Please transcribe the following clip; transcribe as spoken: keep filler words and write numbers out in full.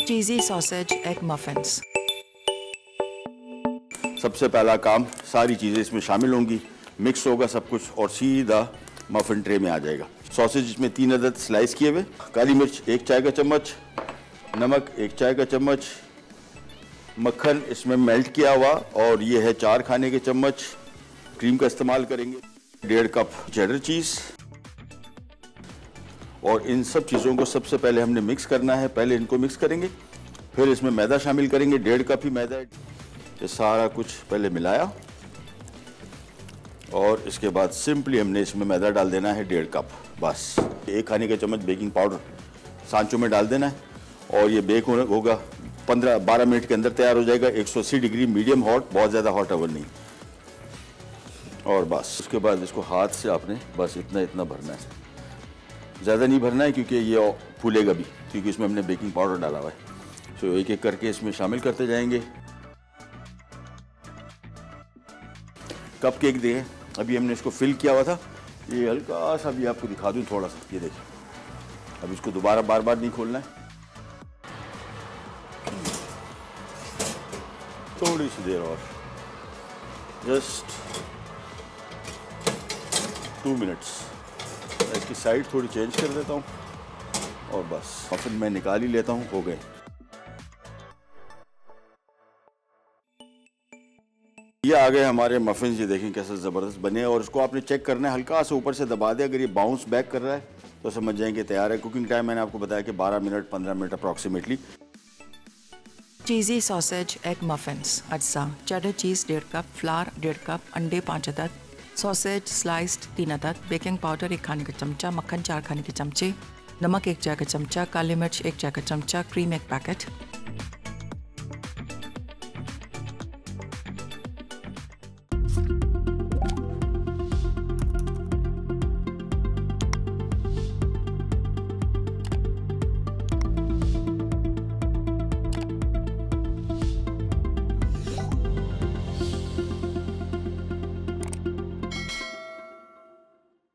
चीज़ी sausage egg muffins. सबसे पहला काम, सारी चीज़ें इसमें शामिल होंगी, मिक्स होगा सब कुछ और सीधा मफिन ट्रे में आ जाएगा। सॉसेज इसमें तीन अदद स्लाइस किए हुए, काली मिर्च एक चाय का चम्मच, नमक एक चाय का चम्मच, मक्खन इसमें मेल्ट किया हुआ और ये है चार खाने के चम्मच। क्रीम का इस्तेमाल करेंगे, डेढ़ कप चेडर चीज़। और इन सब चीज़ों को सबसे पहले हमने मिक्स करना है। पहले इनको मिक्स करेंगे, फिर इसमें मैदा शामिल करेंगे, डेढ़ कप ही मैदा। ये सारा कुछ पहले मिलाया और इसके बाद सिंपली हमने इसमें मैदा डाल देना है डेढ़ कप, बस। एक खाने का चम्मच बेकिंग पाउडर सांचों में डाल देना है और ये बेक होगा पंद्रह बारह मिनट के अंदर तैयार हो जाएगा। एक सौ अस्सी डिग्री मीडियम हॉट, बहुत ज़्यादा हॉट ओवन नहीं। और बस उसके बाद इसको हाथ से आपने बस इतना इतना भरना है, ज़्यादा नहीं भरना है क्योंकि ये फूलेगा भी, क्योंकि इसमें हमने बेकिंग पाउडर डाला हुआ है। तो एक एक करके इसमें शामिल करते जाएंगे। कप केक दें, अभी हमने इसको फिल किया हुआ था। ये हल्का सा भी आपको दिखा दूं थोड़ा सा, ये देखिए। अब इसको दोबारा बार बार नहीं खोलना है, थोड़ी सी देर और, जस्ट टू मिनट्स। इसकी साइड थोड़ी चेंज कर देता हूँ और बस मफिन मैं निकाल ही लेता हूँ, हो गए। ये आ गए हमारे मफिन, ये देखें कैसे ज़बरदस्त बने। और इसको आपने चेक करना है, हल्का सा ऊपर से दबा दे, अगर ये बाउंस बैक कर रहा है तो समझ जाएंगे तैयार है। कुकिंग टाइम मैंने आपको बताया कि बारह मिनट पंद्रह minute approximately. Cheesy sausage egg muffins अज्जा: चेडर चीज़ डेढ़ कप, फ्लावर डेढ़ कप, अंडे पाँच अदद, सॉसेज स्लाइस्ड तीन अदद, बेकिंग पाउडर एक खाने का चमचा, मक्खन चार खाने के चमचे, नमक एक चाय का चमचा, काली मिर्च एक चाय का चमचा, क्रीम एक पैकेट।